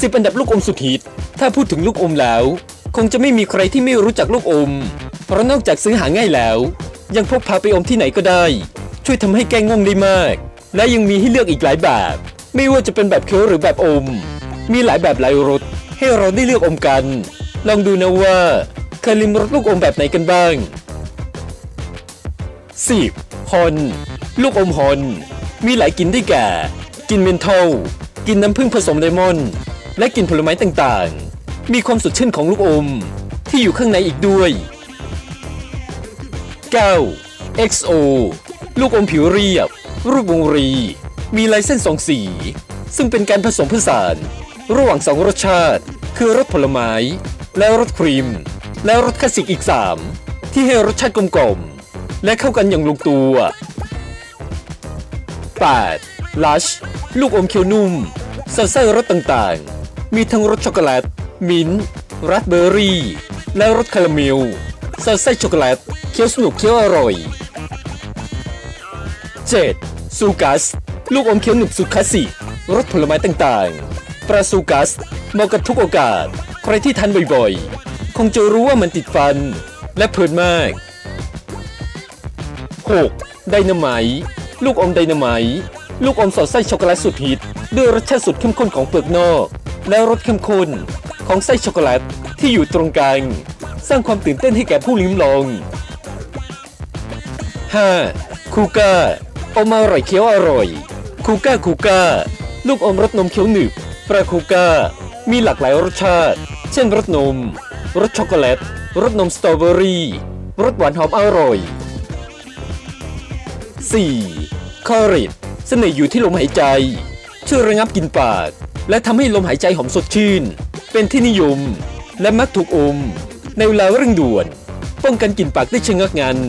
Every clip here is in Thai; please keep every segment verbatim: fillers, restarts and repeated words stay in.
สิบอันดับลูกอมสุดฮิตถ้าพูดถึงลูกอมแล้วคงจะไม่มีใครที่ไม่รู้จักลูกอมเพราะนอกจากซื้อหาง่ายแล้วยังพกพาไปอมที่ไหนก็ได้ช่วยทำให้แก้ง่วงได้มากและยังมีให้เลือกอีกหลายแบบไม่ว่าจะเป็นแบบเคี้ยวหรือแบบอมมีหลายแบบหลายรสให้เราได้เลือกอมกันลองดูนะว่าเคยลิ้มรสลูกอมแบบไหนกันบ้างสิบฮอนลูกอมฮอนมีหลายกลิ่นได้แก่กลิ่นเมนทอลกลิ่นน้ำผึ้งผสมเลมอนและกลิ่นผลไม้ต่างๆมีความสดชื่นของลูกอมที่อยู่ข้างในอีกด้วยเก้า เอ็กซ์ โอ ลูกอมผิวเรียบรูปวงรีมีลายเส้นสองสีซึ่งเป็นการผสมผสานระหว่างสองรสชาติคือรสผลไม้และรสครีมและรสคลาสสิกอีกสามที่ให้รสชาติกลมกล่อมและเข้ากันอย่างลงตัวแปด Lush ลูกอมเคี้ยวนุ่มสอดไส้รสต่างๆมีทั้งรสช็อกโกแลตมิ้นท์ราสเบอร์รี่และรสคาราเมลสอดไส้ช็อกโกแลตเคี้ยวสนุกเคี้ยวอร่อยเจ็ด ซูกัสลูกอมเคี้ยวหนึบสุดคลาสสิกรสผลไม้ต่างๆปลาซูกัสเหมาะกับทุกโอกาสใครที่ทานบ่อยๆคงจะรู้ว่ามันติดฟันและเพลินมากหก ไดนาไมต์ลูกอมไดนาไมต์ลูกอมสอดไส้ช็อกโกแลตสุดฮิตด้วยรสชาติสุดเข้มข้นของเปลือกนอกและรสเข้มข้นของไส้ช็อกโกแลตที่อยู่ตรงกลางสร้างความตื่นเต้นให้แก่ผู้ลิ้มลองห้า คูก้าอมอร่อยเคี้ยวอร่อยคูก้าคูก้าลูกอมรสนมเคี้ยวหนึบปลาคูก้ามีหลากหลายรสชาติเช่นรสนมรสช็อกโกแลตรสนมสตรอเบอรี่รสหวานหอมอร่อยสี่ คอริดเสน่ห์อยู่ที่ลมหายใจช่วยระงับกลิ่นปากและทำให้ลมหายใจหอมสดชื่นเป็นที่นิยมและมักถูกอมในเวลาเร่งด่วนป้องกันกลิ่นปากได้ชะงักงัน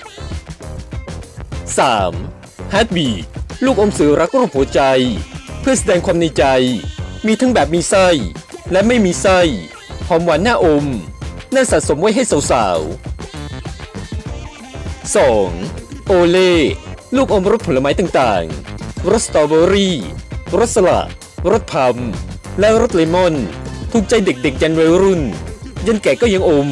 สาม ฮาร์ทบีทลูกอมสื่อรักรูปหัวใจเพื่อแสดงความในใจมีทั้งแบบมีไส้และไม่มีไส้หอมหวานน่าอมน่าสะสมไว้ให้สาวๆ สอง โอเล่ลูกอมรสผลไม้ต่างๆรสสตรอเบอรี่รสสละรสพัมและรสเลมอนถูกใจเด็กๆยันวัยรุ่นยันแก่ก็ยังอม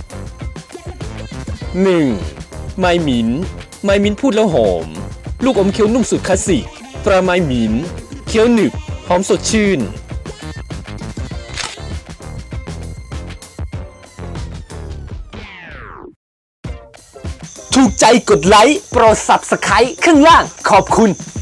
หนึ่ง ไมมินไมมินพูดแล้วหอมลูกอมเคี้ยวนุ่มสุดคลาสสิกตราไมมินเคี้ยวหนึบหอมสดชื่นถูกใจกดไลค์โปรด ซับสไครบ์ ข้างล่างขอบคุณ